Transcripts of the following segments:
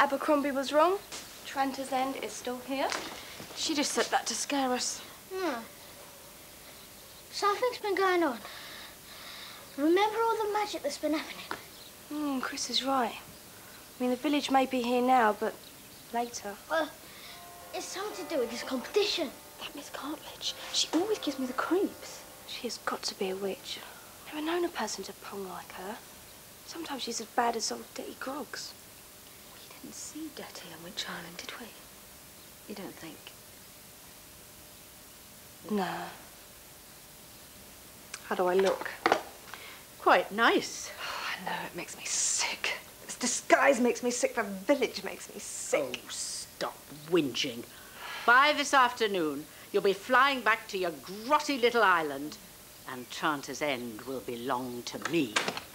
Abercrombie was wrong. Tranters End is still here. She just said that to scare us. Something's been going on. Remember all the magic that's been happening? Chris is right. I mean, the village may be here now, but later. Well, it's something to do with this competition. That Miss Cartledge, she always gives me the creeps. She has got to be a witch. Never known a person to pong like her. Sometimes she's as bad as old Dirty Groggs. We didn't see Dirty on Witch Island, did we? You don't think? No. How do I look? Quite nice. Oh, I know, it makes me sick. This disguise makes me sick. The village makes me sick. Oh, stop whinging. By this afternoon, you'll be flying back to your grotty little island, and Tranters End will belong to me.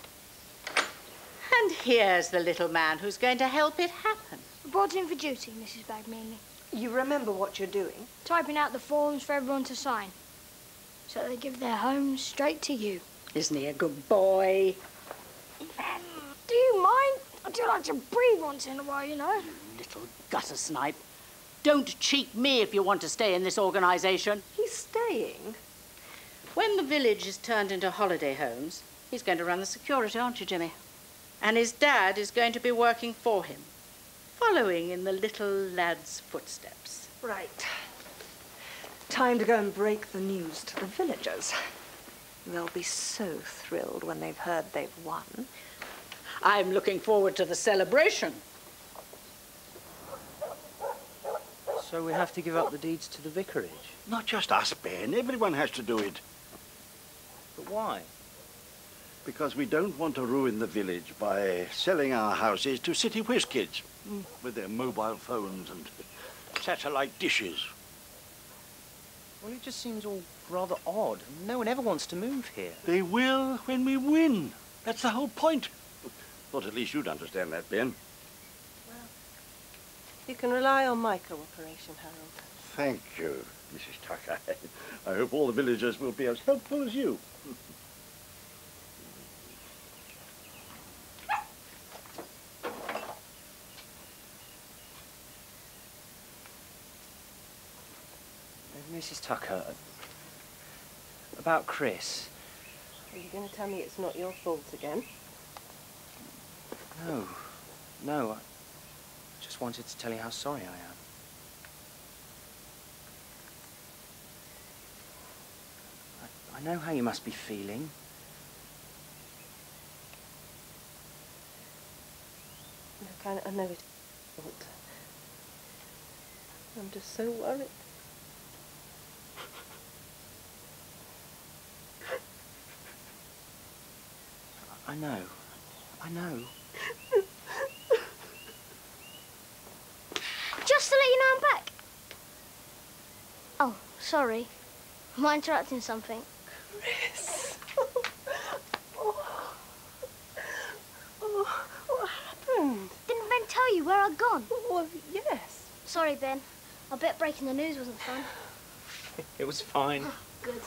And here's the little man who's going to help it happen. Brought in for duty, Mrs. Bagmealy. You remember what you're doing? Typing out the forms for everyone to sign. So they give their homes straight to you. Isn't he a good boy? Do you mind? I do like to breathe once in a while, you know. Little gutter snipe. Don't cheek me if you want to stay in this organisation. He's staying. When the village is turned into holiday homes, he's going to run the security, aren't you, Jimmy? And his dad is going to be working for him, following in the little lad's footsteps. Right. Time to go and break the news to the villagers. They'll be so thrilled when they've heard they've won. I'm looking forward to the celebration. So we have to give up the deeds to the vicarage? Not just us, Ben. Everyone has to do it. But why? Because we don't want to ruin the village by selling our houses to city whiz kids with their mobile phones and satellite dishes. Well, it just seems all rather odd. No one ever wants to move here. They will when we win. That's the whole point. Thought at least you'd understand that, Ben. Well, you can rely on my cooperation, Harold. Thank you, Mrs. Tucker. I hope all the villagers will be as helpful as you. Mrs. Tucker, about Chris. Are you going to tell me it's not your fault again? No, I just wanted to tell you how sorry I am. I know how you must be feeling. Look, I know it's your fault. I'm just so worried. I know. Just to let you know I'm back. Oh, sorry. Am I interrupting something? Chris. What happened? Didn't Ben tell you where I'd gone? Well, yes. Sorry, Ben. I bet breaking the news wasn't fun. It was fine. Oh, good.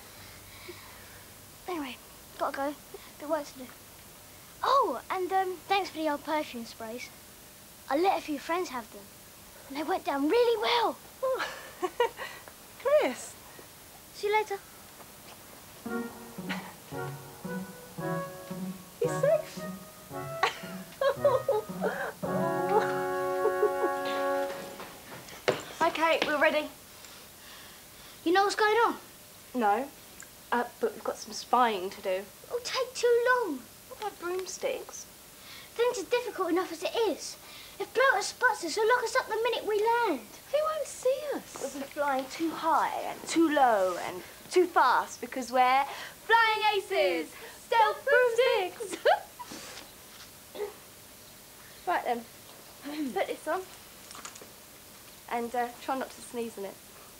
Anyway, gotta go. Bit work to do. Oh, and thanks for the old perfume sprays. I let a few friends have them, and they went down really well. Oh. Chris. See you later. He's safe. Okay, we're ready. You know what's going on? No, but we've got some spying to do. It'll take too long. What about broomsticks? Things are difficult enough as it is. If Bloater spots us, he'll lock us up the minute we land. He won't see us. We'll be flying too high and too low and too fast because we're flying aces, stealth broomsticks. Right then, put this on and try not to sneeze in it.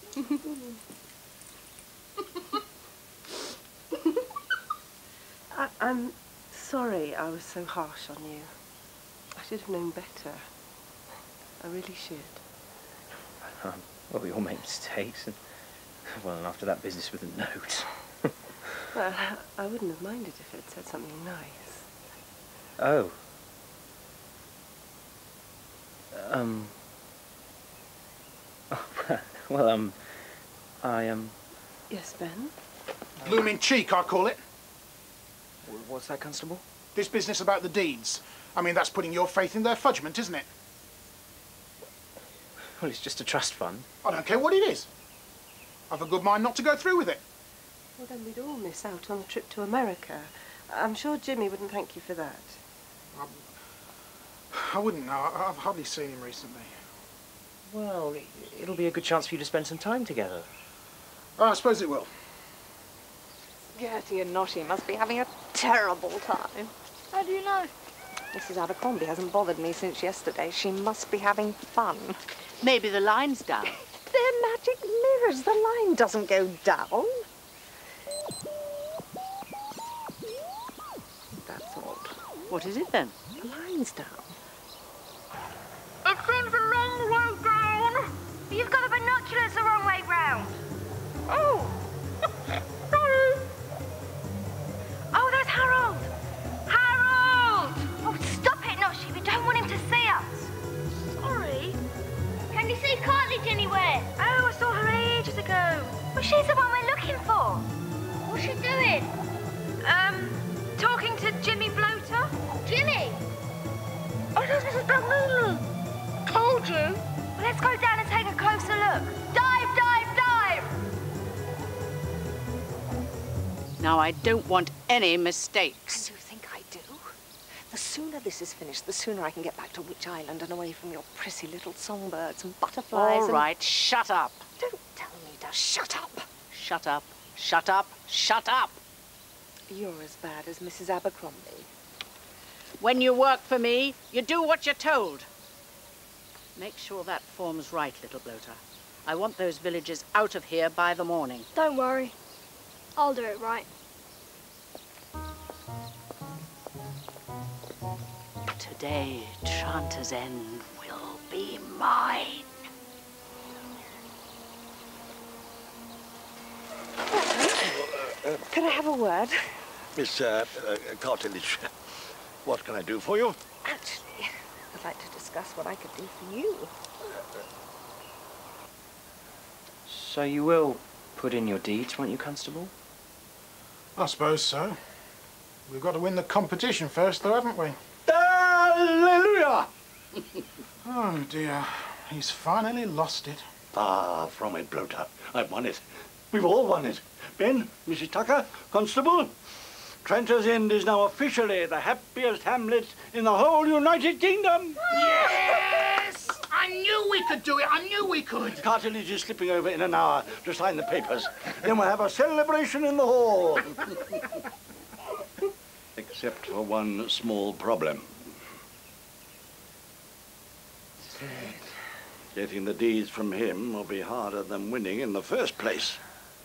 I'm sorry I was so harsh on you. I should have known better. I really should. Well, we all make mistakes. And after that business with the note. Well, I wouldn't have minded if it had said something nice. Oh. Well, Yes, Ben? Blooming cheek, I call it. What's that, Constable? This business about the deeds. I mean, that's putting your faith in their fudgment, isn't it? Well, it's just a trust fund. I don't care what it is. I've a good mind not to go through with it. Well, then we'd all miss out on the trip to America. I'm sure Jimmy wouldn't thank you for that. I wouldn't know. I've hardly seen him recently. Well, it'll be a good chance for you to spend some time together. I suppose it will. Skirty and Noshie must be having a terrible time. How do you know? Mrs. Abercrombie hasn't bothered me since yesterday. She must be having fun. Maybe the line's down. They're magic mirrors. The line doesn't go down. That's odd. What is it then? The line's down. It seems a long way down. You've got the binoculars the wrong way round. Oh! Sorry. Oh, there's Harold! Harold! Oh, stop it, Noshie. We don't want him to see us. Sorry. Can you see Cartledge anywhere? Oh, I saw her ages ago. Well, she's the one we're looking for. What's she doing? Talking to Jimmy Bloater. Jimmy? Oh, that's Mrs. Dunleavy. Told you. Well, let's go down and take a closer look. Dive, dive, dive! Now, I don't want any mistakes. And you think I do? The sooner this is finished, the sooner I can get back to Witch Island and away from your prissy little songbirds and butterflies. All right, shut up. Don't tell me to shut up. Shut up, shut up, shut up. You're as bad as Mrs. Abercrombie. When you work for me, you do what you're told. Make sure that form's right, little bloater. I want those villagers out of here by the morning. Don't worry. I'll do it right. Today, Tranters End will be mine. Could I have a word? Miss Cartledge, what can I do for you? Actually, I'd like to discuss what I could do for you. So you will put in your deeds, won't you, Constable? I suppose so. We've got to win the competition first, though, haven't we? Hallelujah! Oh, dear. He's finally lost it. Far from it, Bloater. I've won it. We've all won it. Ben, Mrs. Tucker, Constable, Tranters End is now officially the happiest hamlet in the whole United Kingdom. Yes! I knew we could do it. I knew we could. Cartledge is slipping over in an hour to sign the papers. Then we'll have a celebration in the hall. Except for one small problem. Getting the deeds from him will be harder than winning in the first place.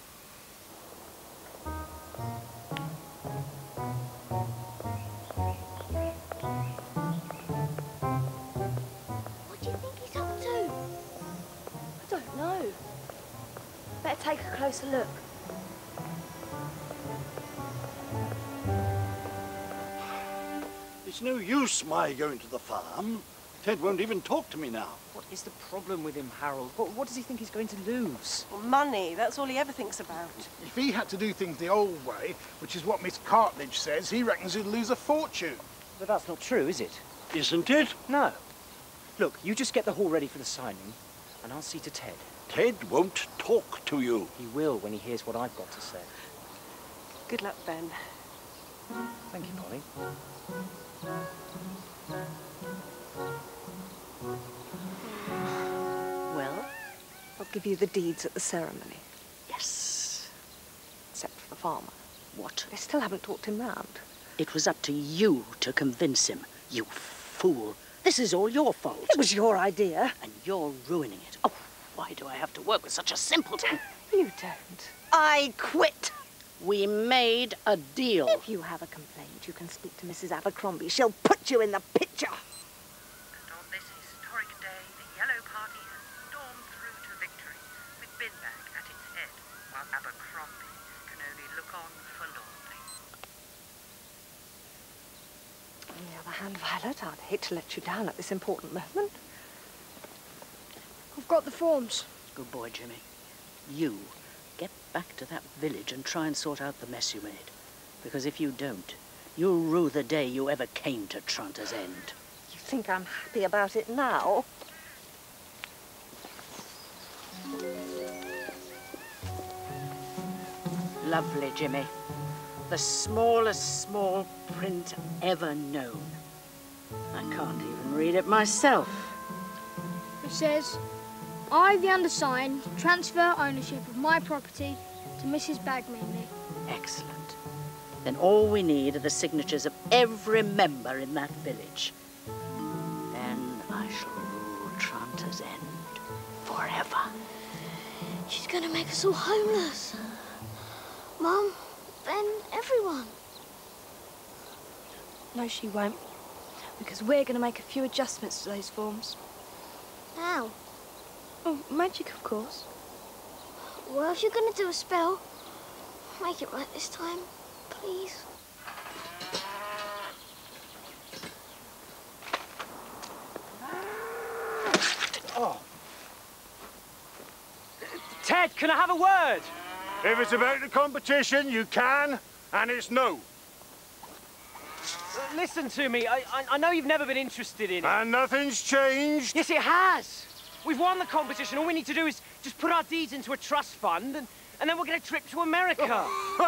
What do you think he's up to? I don't know. Better take a closer look. It's no use my going to the farm. Ted won't even talk to me now. What is the problem with him, Harold? What does he think he's going to lose? Well, money, that's all he ever thinks about. If he had to do things the old way, which is what Miss Cartledge says, he reckons he'd lose a fortune. But that's not true, is it? Isn't it? No. Look, you just get the hall ready for the signing, and I'll see to Ted. Ted won't talk to you. He will when he hears what I've got to say. Good luck, Ben. Thank you, Polly. Well, I'll give you the deeds at the ceremony, yes. except for the farmer. What? They still haven't talked him round. It was up to you to convince him, you fool. This is all your fault. It was your idea. And you're ruining it. Oh, why do I have to work with such a simpleton? You don't. I quit. We made a deal. If you have a complaint, you can speak to Mrs. Abercrombie. She'll put you in the picture. And on this historic day, the Yellow Party has stormed through to victory, with Binbag at its head, while Abercrombie can only look on forlornly. On the other hand, Violet, I'd hate to let you down at this important moment. I've got the forms. Good boy, Jimmy. You get back to that village and try and sort out the mess you made. Because if you don't, you'll rue the day you ever came to Tranters End. You think I'm happy about it now? Lovely, Jimmy. The smallest small print ever known. I can't even read it myself. It says, I, the undersigned, transfer ownership of my property to Mrs. Bagmealy. Excellent. Then all we need are the signatures of every member in that village. Then I shall rule Tranters End forever. She's going to make us all homeless. Mum, Ben, everyone. No, she won't. Because we're going to make a few adjustments to those forms. How? Oh, magic, of course. Well, if you're going to do a spell, make it right this time, please. Oh. Ted, can I have a word? If it's about the competition, you can, and it's no. Listen to me. I know you've never been interested in it. And nothing's changed? Yes, it has. We've won the competition. All we need to do is just put our deeds into a trust fund, and then we'll get a trip to America.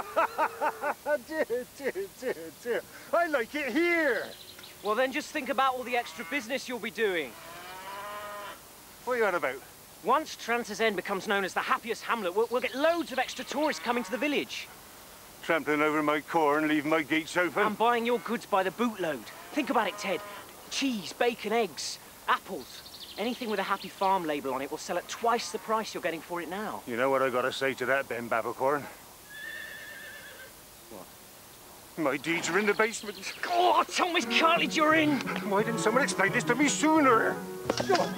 Dear. I like it here. Well, then just think about all the extra business you'll be doing. What are you on about? Once Tranters End becomes known as the happiest hamlet, we'll get loads of extra tourists coming to the village. Trampling over my corn, leaving my gates open. And buying your goods by the bootload. Think about it, Ted. Cheese, bacon, eggs, apples. Anything with a Happy Farm label on it will sell at twice the price you're getting for it now. You know what I gotta say to that, Ben Babblecorn? What? My deeds are in the basement. Oh, tell Miss Cartledge you're in! Why didn't someone explain this to me sooner? Come on.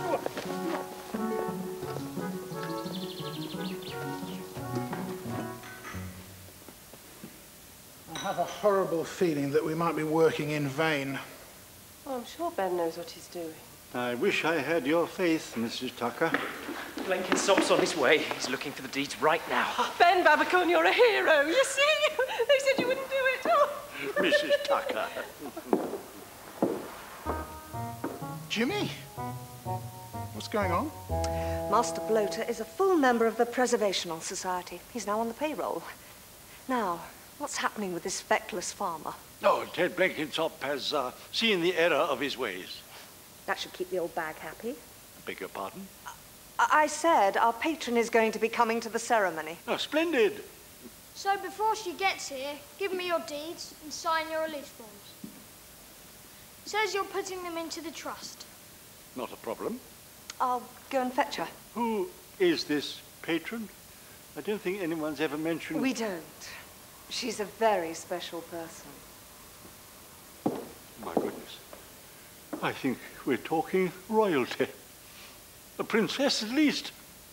I have a horrible feeling that we might be working in vain. Oh, I'm sure Ben knows what he's doing. I wish I had your faith, Mrs. Tucker. Blenkinsop's on his way. He's looking for the deeds right now. Ben Babblecorn, you're a hero, you see? They said you wouldn't do it. Oh. Mrs. Tucker. Jimmy? What's going on? Master Bloater is a full member of the Preservational Society. He's now on the payroll. Now, what's happening with this feckless farmer? Oh, Ted Blenkinsop has seen the error of his ways. That should keep the old bag happy. Beg your pardon? I said our patron is going to be coming to the ceremony. Oh, splendid. So before she gets here, give me your deeds and sign your release forms. It says you're putting them into the trust. Not a problem. I'll go and fetch her. Who is this patron? I don't think anyone's ever mentioned... We don't. She's a very special person. My goodness. I think we're talking royalty. A princess at least.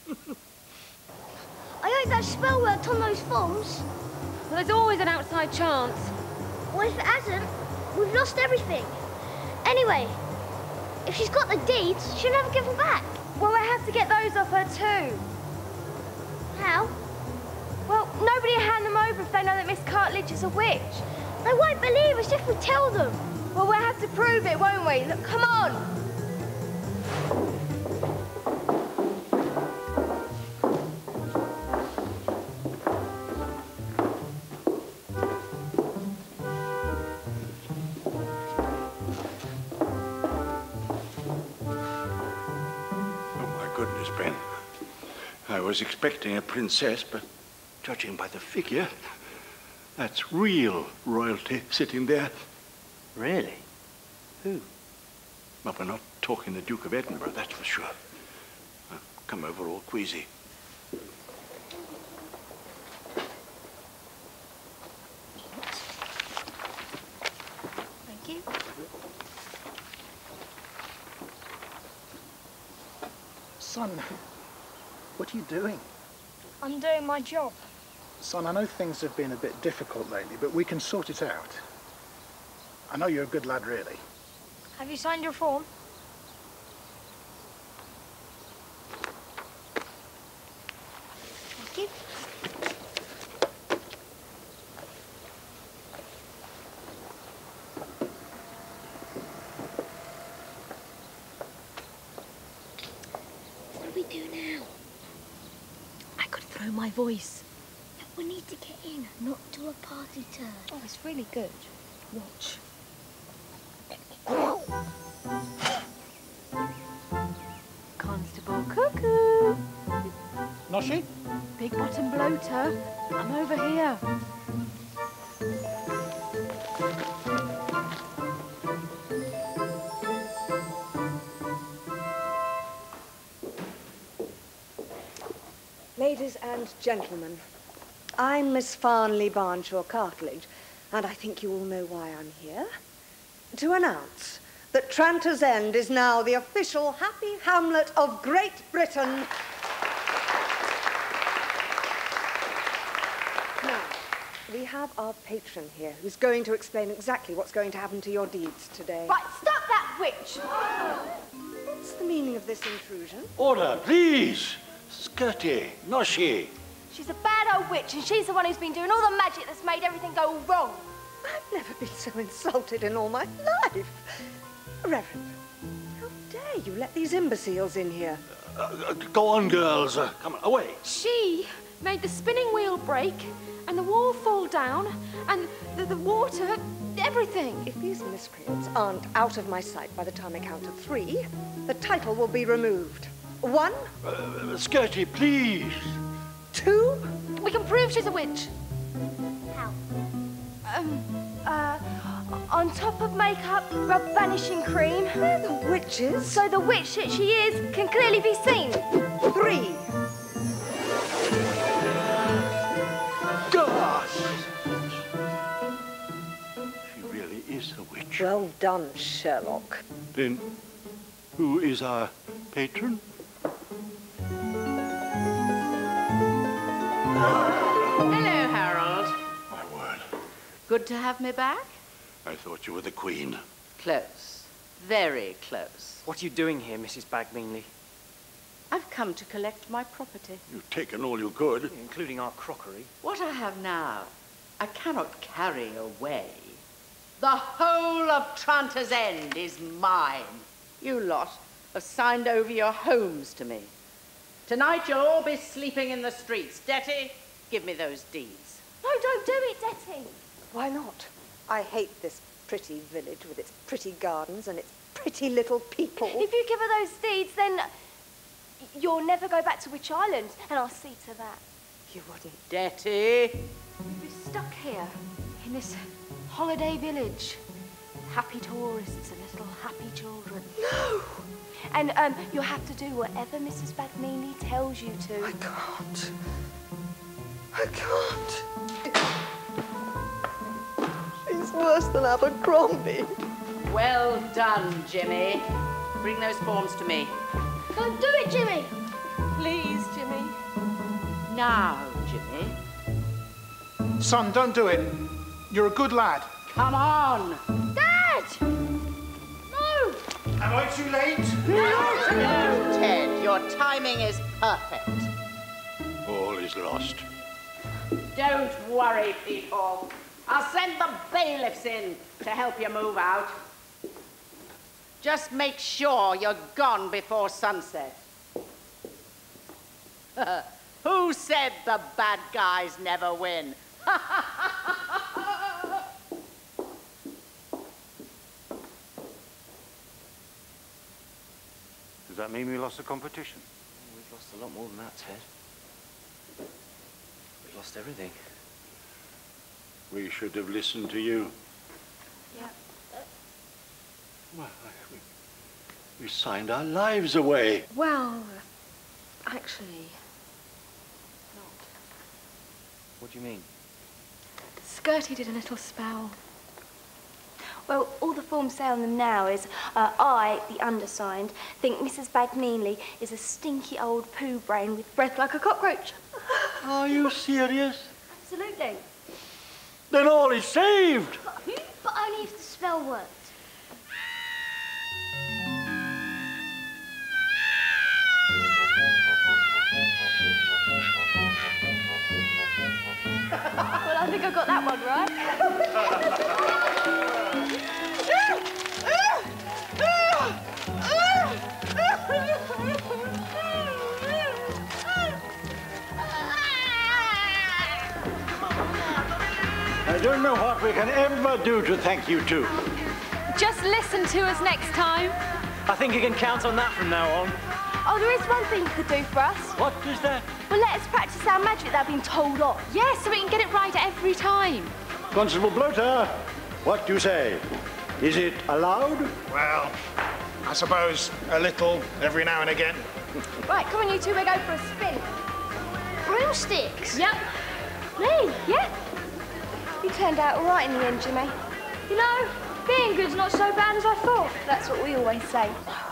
I hope that spell worked on those forms. Well, there's always an outside chance. Well, if it hasn't, we've lost everything. Anyway, if she's got the deeds, she'll never give them back. Well, I have to get those off her too. How? Well, nobody will hand them over if they know that Miss Cartledge is a witch. They won't believe us if we tell them. Well, we'll have to prove it, won't we? Look, come on. Ben. I was expecting a princess, but judging by the figure, that's real royalty sitting there. Really? Who? Well, we're not talking the Duke of Edinburgh, that's for sure. Come over all queasy. Thank you. Son, what are you doing? I'm doing my job. Son, I know things have been a bit difficult lately, but we can sort it out. I know you're a good lad, really. Have you signed your form? voice. We need to get in, not do a party turn. Oh, it's really good. Watch. Constable Cuckoo. Noshie? Big bottom bloater. I'm over here. Ladies and gentlemen, I'm Miss Farnley Barnshaw Cartledge, and I think you all know why I'm here. To announce that Tranters End is now the official happy hamlet of Great Britain. Now, we have our patron here who's going to explain exactly what's going to happen to your deeds today. Right, stop that witch! What's the meaning of this intrusion? Order, please. Skirty, Noshie. She's a bad old witch, and she's the one who's been doing all the magic that's made everything go wrong. I've never been so insulted in all my life. Reverend, how dare you let these imbeciles in here? Go on, girls. Come on, away. She made the spinning wheel break and the wall fall down and the water, everything. If these miscreants aren't out of my sight by the time I count to 3, the title will be removed. 1. Skirty, please. 2. We can prove she's a witch. How? On top of makeup, rub vanishing cream. They're the witches. So the witch that she is can clearly be seen. 3. Gosh! She really is a witch. Well done, Sherlock. Then, who is our patron? Hello, Harold. My word. Good to have me back? I thought you were the Queen. Close. Very close. What are you doing here, Mrs. Bagmeanley? I've come to collect my property. You've taken all you could. Including our crockery. What I have now, I cannot carry away. The whole of Tranters End is mine. You lot have signed over your homes to me. Tonight you'll all be sleeping in the streets. Detty, give me those deeds. No, don't do it, Detty. Why not? I hate this pretty village with its pretty gardens and its pretty little people. If you give her those deeds, then you'll never go back to Witch Island, and I'll see to that. You wouldn't. Detty. We're stuck here in this holiday village. Happy tourists and little happy children. No! And you'll have to do whatever Mrs. Bagmeanley tells you to. I can't. I can't. She's worse than Abercrombie. Well done, Jimmy. Bring those forms to me. Don't do it, Jimmy. Please, Jimmy. Now, Jimmy. Son, don't do it. You're a good lad. Come on. Dad! No! Am I too late? No, Ted. Your timing is perfect. All is lost. Don't worry, people. I'll send the bailiffs in to help you move out. Just make sure you're gone before sunset. Who said the bad guys never win? Does that mean we lost the competition? We've lost a lot more than that, Ted. We've lost everything. We should have listened to you. Yeah. Well, we signed our lives away. Well, actually, not. What do you mean? Skirty did a little spell. Well, all the forms say on them now is, I, the undersigned, think Mrs. Bagmeanley is a stinky old poo brain with breath like a cockroach. Are you serious? Absolutely. Then all is saved. But only if the spell worked. Well, I think I got that one right. I don't know what we can ever do to thank you two. Just listen to us next time. I think you can count on that from now on. Oh, there is one thing you could do for us. What is that? Well, let us practice our magic that I've been told off. Yes, so we can get it right every time. Constable Bloater, what do you say? Is it allowed? Well, I suppose a little every now and again. Right, come on, you two, we'll go for a spin. Broomsticks? Yep. Me? Yeah. You turned out all right in the end, Jimmy. You know, being good's not so bad as I thought. That's what we always say.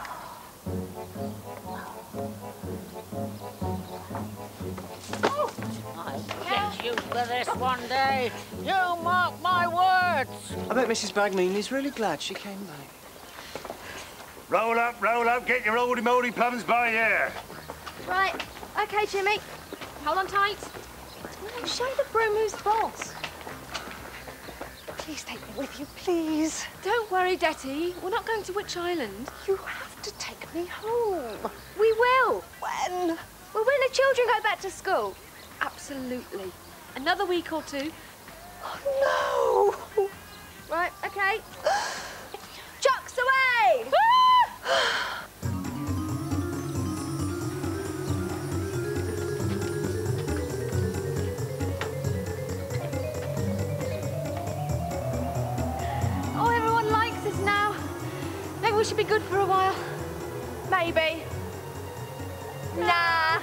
I'll get you for this one day. You mark my words. I bet Mrs. Bagmeanly's really glad she came back. Roll up, get your oldie-moldy plums by here. Right, OK, Jimmy. Hold on tight. Oh, show the broom who's boss. Please take me with you, please. Don't worry, Detty. We're not going to Witch Island. You have to take me home. We will. When? Well, when the children go back to school. Absolutely. Another week or two. Oh, no. Right, OK. Chucks away! Oh, everyone likes us now. Maybe we should be good for a while. Maybe. Nah.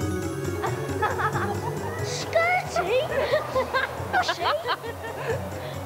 Skirty? Noshie?